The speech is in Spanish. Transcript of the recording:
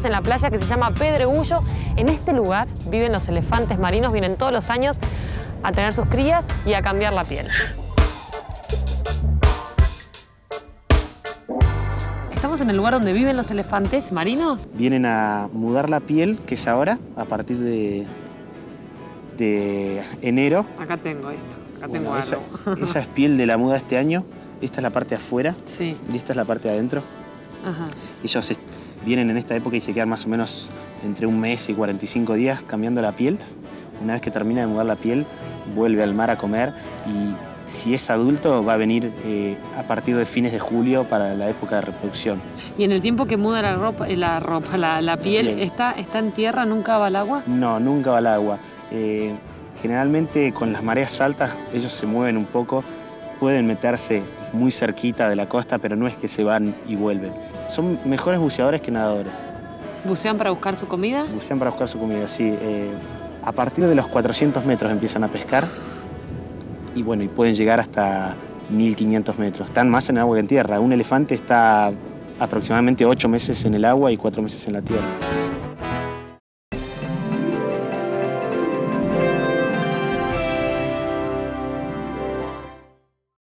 en la playa que se llama Pedregullo. En este lugar viven los elefantes marinos, vienen todos los años a tener sus crías y a cambiar la piel. Estamos en el lugar donde viven los elefantes marinos. Vienen a mudar la piel, que es ahora, a partir de enero. Acá tengo esto, acá Bueno, tengo algo. esa es piel de la muda este año. Esta es la parte de afuera, Sí. Y esta es la parte de adentro. Ajá. Ellos vienen en esta época y se quedan más o menos entre un mes y 45 días cambiando la piel. Una vez que termina de mudar la piel, vuelve al mar a comer y si es adulto va a venir a partir de fines de julio para la época de reproducción. Y en el tiempo que muda la piel, ¿está en tierra, nunca va al agua? No, nunca va al agua. Generalmente con las mareas altas ellos se mueven un poco, pueden meterse muy cerquita de la costa, pero no es que se van y vuelven. Son mejores buceadores que nadadores. ¿Bucean para buscar su comida? Bucean para buscar su comida, sí. A partir de los 400 metros empiezan a pescar y bueno, y pueden llegar hasta 1500 metros. Están más en el agua que en tierra. Un elefante está aproximadamente 8 meses en el agua y 4 meses en la tierra.